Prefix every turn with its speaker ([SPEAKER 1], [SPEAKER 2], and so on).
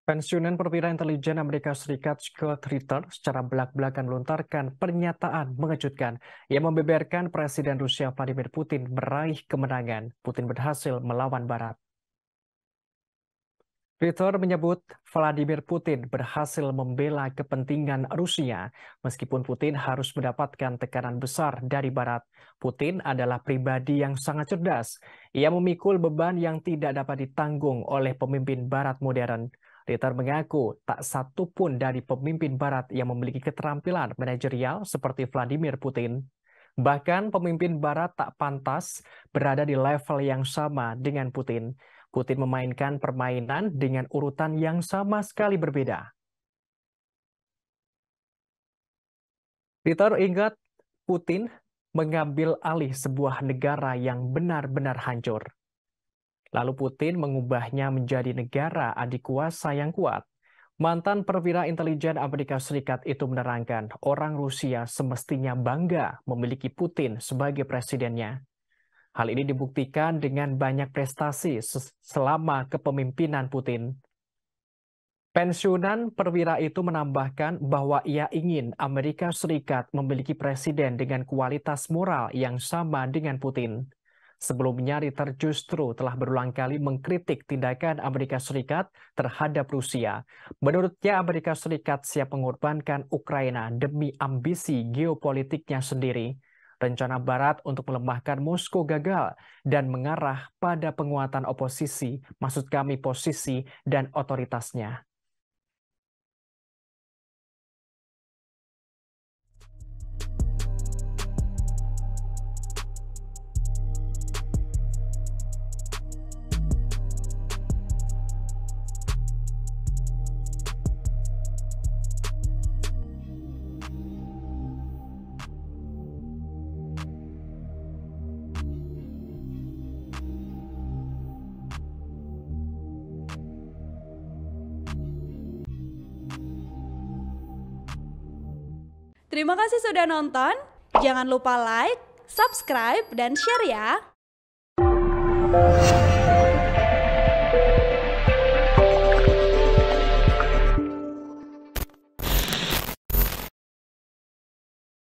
[SPEAKER 1] Pensiunan perwira intelijen Amerika Serikat Scott Ritter secara belak-belakan melontarkan pernyataan mengejutkan yang membeberkan Presiden Rusia Vladimir Putin meraih kemenangan. Putin berhasil melawan Barat. Ritter menyebut Vladimir Putin berhasil membela kepentingan Rusia, meskipun Putin harus mendapatkan tekanan besar dari Barat. Putin adalah pribadi yang sangat cerdas. Ia memikul beban yang tidak dapat ditanggung oleh pemimpin Barat modern. Ritter mengaku tak satu pun dari pemimpin Barat yang memiliki keterampilan manajerial seperti Vladimir Putin. Bahkan pemimpin Barat tak pantas berada di level yang sama dengan Putin. Putin memainkan permainan dengan urutan yang sama sekali berbeda. Ritter ingat Putin mengambil alih sebuah negara yang benar-benar hancur. Lalu Putin mengubahnya menjadi negara adik kuasa yang kuat. Mantan perwira intelijen Amerika Serikat itu menerangkan orang Rusia semestinya bangga memiliki Putin sebagai presidennya. Hal ini dibuktikan dengan banyak prestasi selama kepemimpinan Putin. Pensiunan perwira itu menambahkan bahwa ia ingin Amerika Serikat memiliki presiden dengan kualitas moral yang sama dengan Putin. Sebelumnya, Ritter justru telah berulang kali mengkritik tindakan Amerika Serikat terhadap Rusia. Menurutnya, Amerika Serikat siap mengorbankan Ukraina demi ambisi geopolitiknya sendiri. Rencana Barat untuk melemahkan Moskow gagal dan mengarah pada penguatan oposisi, maksud kami posisi dan otoritasnya.
[SPEAKER 2] Terima kasih sudah nonton. Jangan lupa like, subscribe, dan share ya.